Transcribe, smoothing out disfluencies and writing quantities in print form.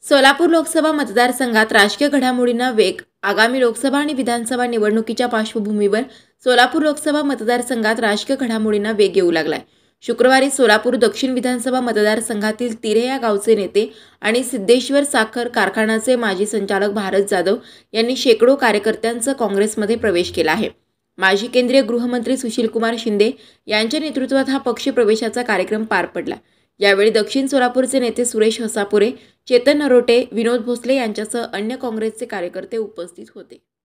सोलापूर लोकसभा मतदारसंघात राजकीय घडामोडींना वेग. आगामी लोकसभा आणि विधानसभा निवडणुकीच्या पार्श्वभूमीवर सोलापूर लोकसभा मतदारसंघात राजकीय घडामोडींना वेग येऊ लागलाय. शुक्रवारी सोलापूर दक्षिण विधानसभा मतदारसंघातील तिरे या गावचे नेते आणि सिद्धेश्वर साखर कारखान्याचे माजी संचालक भारत जाधव यांनी शेकडो कार्यकर्त्यांचा काँग्रेसमध्ये प्रवेश केला आहे. माजी केंद्रीय गृहमंत्री सुशीलकुमार शिंदे यांच्या नेतृत्वात हा पक्ष प्रवेशाचा कार्यक्रम पार पडला. यावेळी दक्षिण सोलापूरचे नेते सुरेश हसापुरे, चेतन नरोटे, विनोद भोसले यांच्यासह अन्य काँग्रेसचे कार्यकर्ते उपस्थित होते.